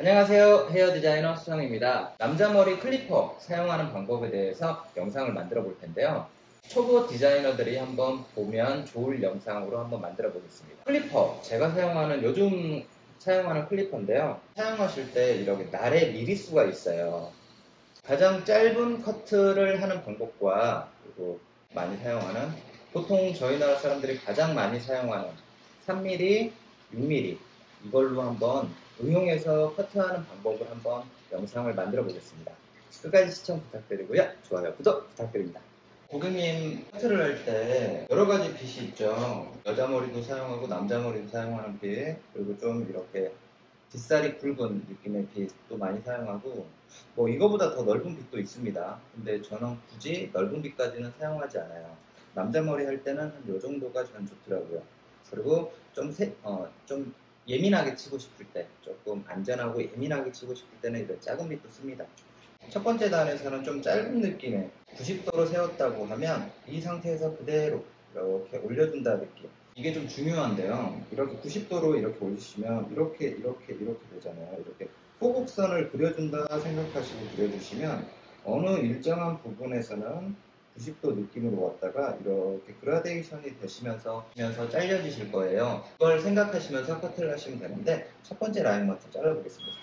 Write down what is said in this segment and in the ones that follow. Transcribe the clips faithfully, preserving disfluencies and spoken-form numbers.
안녕하세요. 헤어 디자이너 수정입니다. 남자머리 클리퍼 사용하는 방법에 대해서 영상을 만들어 볼 텐데요. 초보 디자이너들이 한번 보면 좋을 영상으로 한번 만들어 보겠습니다. 클리퍼, 제가 사용하는 요즘 사용하는 클리퍼인데요. 사용하실 때 이렇게 날의 미리수가 있어요. 가장 짧은 커트를 하는 방법과 그리고 많이 사용하는, 보통 저희 나라 사람들이 가장 많이 사용하는 삼 밀리미터, 육 밀리미터 이걸로 한번 응용해서 커트하는 방법을 한번 영상을 만들어 보겠습니다. 끝까지 시청 부탁드리고요. 좋아요, 구독 부탁드립니다. 고객님 커트를 할 때 여러 가지 빗이 있죠. 여자 머리도 사용하고 남자 머리도 사용하는 빗, 그리고 좀 이렇게 빗살이 굵은 느낌의 빗도 많이 사용하고, 뭐 이거보다 더 넓은 빗도 있습니다. 근데 저는 굳이 넓은 빗까지는 사용하지 않아요. 남자 머리 할 때는 한 요 정도가 저는 좋더라고요. 그리고 좀, 세, 어, 좀 예민하게 치고 싶을 때, 조금 안전하고 예민하게 치고 싶을 때는 이런 작은 빗도 씁니다. 첫 번째 단에서는 좀 짧은 느낌의 구십 도로 세웠다고 하면 이 상태에서 그대로 이렇게 올려준다 느낌, 이게 좀 중요한데요. 이렇게 구십 도로 이렇게 올리시면 이렇게 이렇게 이렇게 되잖아요. 이렇게 호곡선을 그려준다 생각하시고 그려주시면 어느 일정한 부분에서는 구십 도 느낌으로 왔다가 이렇게 그라데이션이 되시면서 면서 잘려지실 거예요. 그걸 생각하시면서 커트를 하시면 되는데, 첫 번째 라인 먼저 잘라보겠습니다.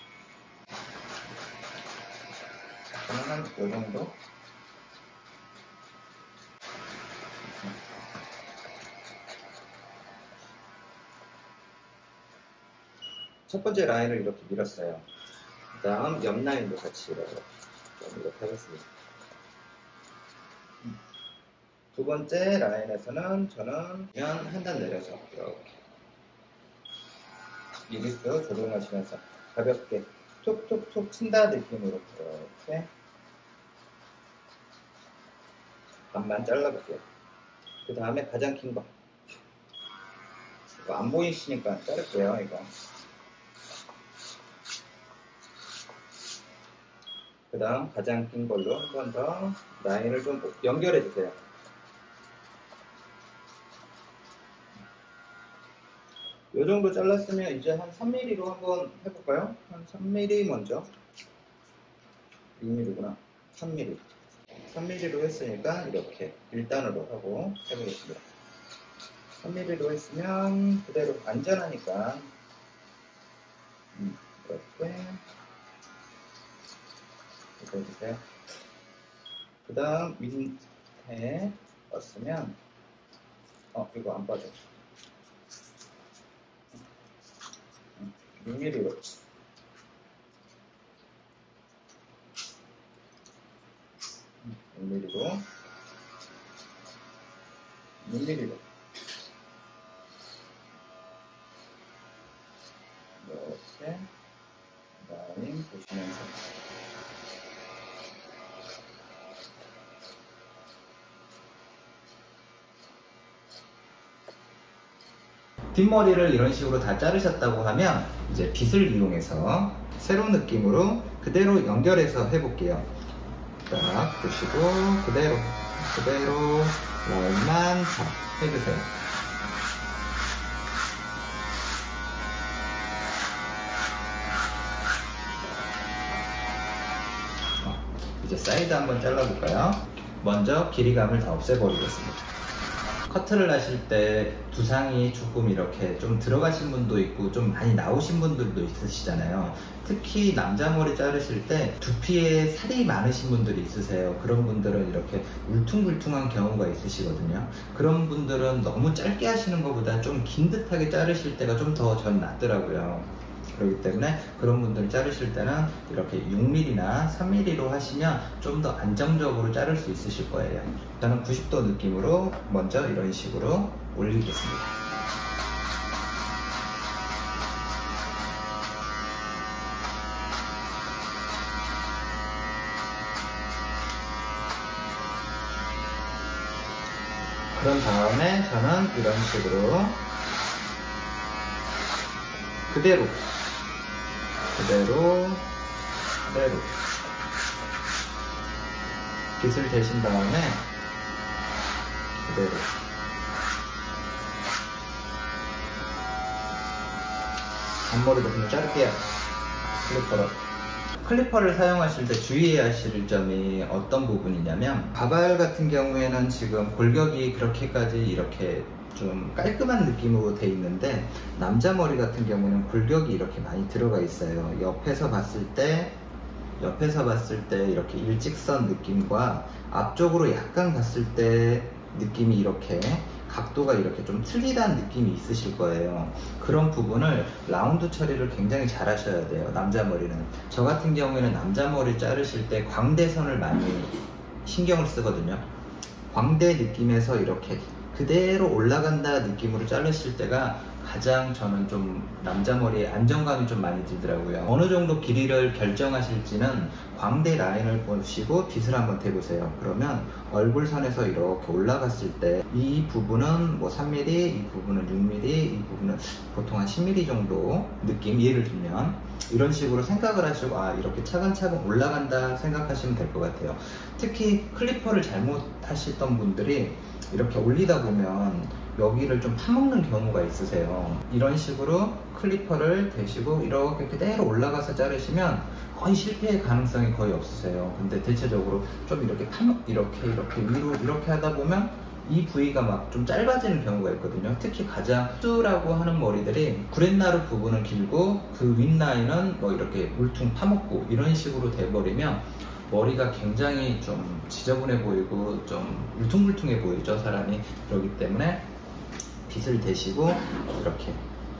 저는 한 요 정도. 첫 번째 라인을 이렇게 밀었어요. 그 다음 옆 라인도 같이 이렇게 이렇게 하겠습니다. 두 번째 라인에서는 저는 그냥 한 단 내려서 이렇게 미리수 조정하시면서 가볍게 톡톡톡 친다 느낌으로 이렇게 반만 잘라볼게요. 그 다음에 가장 긴 거, 이거 안 보이시니까 자를게요. 이거. 그 다음 가장 긴 걸로 한 번 더 라인을 좀 연결해 주세요. 이 정도 잘랐으면 이제 한 삼 밀리미터로 한번 해볼까요? 한 삼 밀리미터 먼저. 육 밀리미터구나. 삼 밀리미터. 삼 밀리미터로 했으니까 이렇게 일 단으로 하고 해보겠습니다. 삼 밀리미터로 했으면 그대로 안전하니까 음, 이렇게 이렇게 해주세요. 그 다음 밑에 넣었으면 어 이거 안 빠져. 육 밀리미터로 육 밀리미터로 육 밀리미터 이렇게 라인 보시면서 뒷머리를 이런 식으로 다 자르셨다고 하면 이제 빗을 이용해서 세로 느낌으로 그대로 연결해서 해볼게요. 딱 보시고 그대로 그대로 라인만 다 해주세요. 어, 이제 사이드 한번 잘라볼까요? 먼저 길이감을 다 없애버리겠습니다. 커트를 하실 때 두상이 조금 이렇게 좀 들어가신 분도 있고 좀 많이 나오신 분들도 있으시잖아요. 특히 남자 머리 자르실 때 두피에 살이 많으신 분들이 있으세요. 그런 분들은 이렇게 울퉁불퉁한 경우가 있으시거든요. 그런 분들은 너무 짧게 하시는 것보다 좀 긴 듯하게 자르실 때가 좀 더 전 낫더라고요. 그렇기 때문에 그런 분들 자르실 때는 이렇게 육 밀리미터나 삼 밀리미터로 하시면 좀 더 안정적으로 자를 수 있으실 거예요. 저는 구십 도 느낌으로 먼저 이런 식으로 올리겠습니다. 그런 다음에 저는 이런 식으로 그대로 그대로 그대로 빗을 대신 다음에 그대로 앞머리도 그냥 자를게요. 클리퍼로. 클리퍼를 사용하실 때 주의해야 하실 점이 어떤 부분이냐면, 가발 같은 경우에는 지금 골격이 그렇게까지 이렇게 좀 깔끔한 느낌으로 돼 있는데, 남자 머리 같은 경우는 골격이 이렇게 많이 들어가 있어요. 옆에서 봤을 때 옆에서 봤을 때 이렇게 일직선 느낌과 앞쪽으로 약간 봤을 때 느낌이 이렇게 각도가 이렇게 좀 틀리다는 느낌이 있으실 거예요. 그런 부분을 라운드 처리를 굉장히 잘 하셔야 돼요. 남자 머리는. 저 같은 경우에는 남자 머리 자르실 때 광대선을 많이 신경을 쓰거든요. 광대 느낌에서 이렇게 그대로 올라간다 느낌으로 자르실 때가 가장 저는 좀 남자 머리에 안정감이 좀 많이 들더라고요. 어느 정도 길이를 결정하실지는 광대 라인을 보시고 빗을 한번 대보세요. 그러면 얼굴선에서 이렇게 올라갔을 때 이 부분은 뭐 삼 밀리미터, 이 부분은 육 밀리미터, 이 부분은 보통 한 십 밀리미터 정도 느낌, 예를 들면 이런 식으로 생각을 하시고, 아 이렇게 차근차근 올라간다 생각하시면 될 것 같아요. 특히 클리퍼를 잘못 하시던 분들이 이렇게 올리다 보면 여기를 좀 파먹는 경우가 있으세요. 이런 식으로 클리퍼를 대시고 이렇게 그대로 올라가서 자르시면 거의 실패의 가능성이 거의 없으세요. 근데 대체적으로 좀 이렇게 파먹 이렇게 이렇게 위로 이렇게 하다 보면 이 부위가 막 좀 짧아지는 경우가 있거든요. 특히 가장 흡수라고 하는 머리들이 구렛나루 부분은 길고 그 윗라인은 뭐 이렇게 울퉁 파먹고 이런 식으로 돼버리면 머리가 굉장히 좀 지저분해 보이고 좀 울퉁불퉁해 보이죠, 사람이. 그렇기 때문에 빗을 대시고 이렇게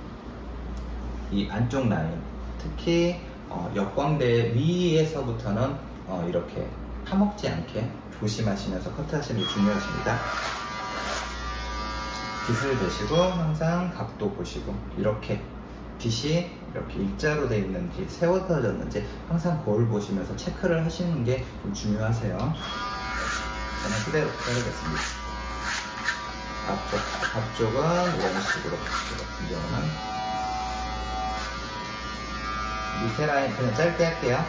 이 안쪽 라인, 특히 어, 역광대 위에서부터는 어, 이렇게 파먹지 않게 조심하시면서 커트하시는 게 중요하십니다. 빗을 대시고 항상 각도 보시고, 이렇게 빗이 이렇게 일자로 되어 있는지 세워져졌는지 항상 거울 보시면서 체크를 하시는 게 좀 중요하세요. 저는 그대로 자르겠습니다. 앞쪽, 앞쪽은 이런 식으로, 앞쪽 같은 경우는 밑에 라인 그냥 짧게 할게요.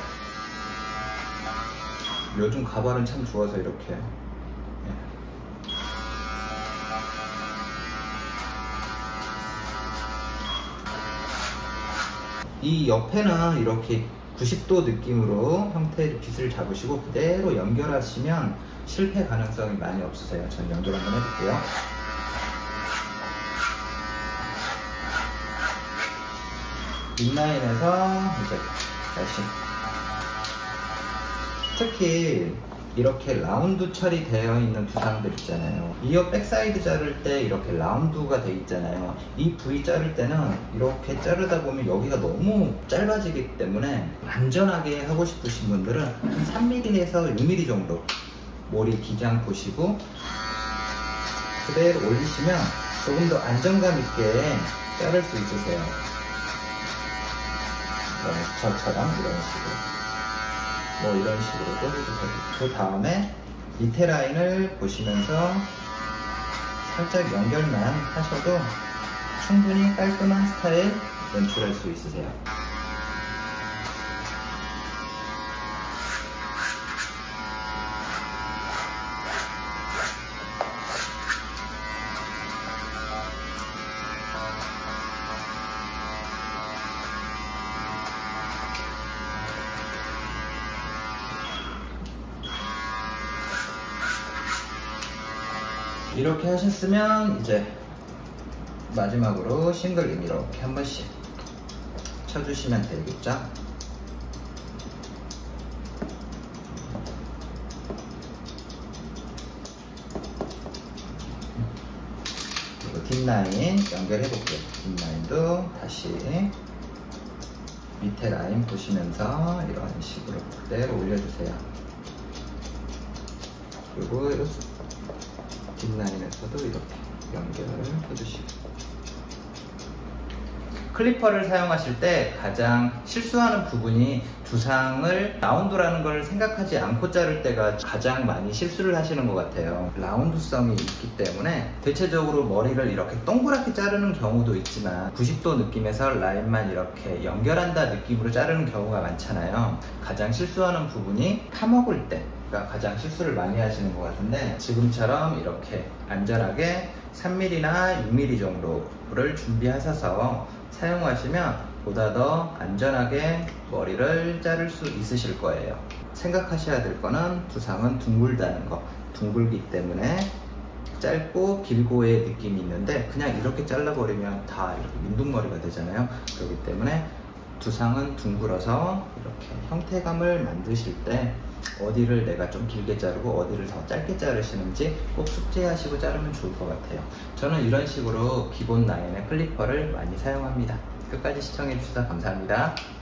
요즘 가발은 참 좋아서 이렇게. 이 옆에는 이렇게 구십 도 느낌으로 형태의 빗을 잡으시고 그대로 연결하시면 실패 가능성이 많이 없으세요. 전 연결 한번 해볼게요. 윗라인에서 이제 다시, 특히 이렇게 라운드 처리되어 있는 두상들 있잖아요. 이어 백사이드 자를 때 이렇게 라운드가 돼 있잖아요. 이 부위 자를 때는 이렇게 자르다 보면 여기가 너무 짧아지기 때문에 안전하게 하고 싶으신 분들은 한 삼 밀리미터에서 육 밀리미터 정도 머리 기장 보시고 그대로 올리시면 조금 더 안정감 있게 자를 수 있으세요. 저처럼 이런 식으로. 뭐 이런 식으로도 해도 되고. 그 다음에 밑에 라인을 보시면서 살짝 연결만 하셔도 충분히 깔끔한 스타일 연출할 수 있으세요. 이렇게 하셨으면 이제 마지막으로 싱글링 이렇게 한 번씩 쳐주시면 되겠죠. 그리고 뒷라인 연결해 볼게요. 뒷라인도 다시 밑에 라인 보시면서 이런 식으로 그대로 올려주세요. 그리고 뒷라인에서도 이렇게 연결을 해주시고. 클리퍼를 사용하실 때 가장 실수하는 부분이 두상을 라운드라는 걸 생각하지 않고 자를 때가 가장 많이 실수를 하시는 것 같아요. 라운드성이 있기 때문에 대체적으로 머리를 이렇게 동그랗게 자르는 경우도 있지만 구십 도 느낌에서 라인만 이렇게 연결한다 느낌으로 자르는 경우가 많잖아요. 가장 실수하는 부분이 파먹을 때가 가장 실수를 많이 하시는 것 같은데, 지금처럼 이렇게 안전하게 삼 밀리미터나 육 밀리미터 정도를 준비하셔서 사용하시면 보다 더 안전하게 머리를 자를 수 있으실 거예요. 생각하셔야 될 거는 두상은 둥글다는 거. 둥글기 때문에 짧고 길고의 느낌이 있는데 그냥 이렇게 잘라버리면 다 이렇게 민둥머리가 되잖아요. 그렇기 때문에 두상은 둥글어서 이렇게 형태감을 만드실 때 어디를 내가 좀 길게 자르고 어디를 더 짧게 자르시는지 꼭 숙지하시고 자르면 좋을 것 같아요. 저는 이런 식으로 기본 라인의 클리퍼를 많이 사용합니다. 끝까지 시청해 주셔서 감사합니다.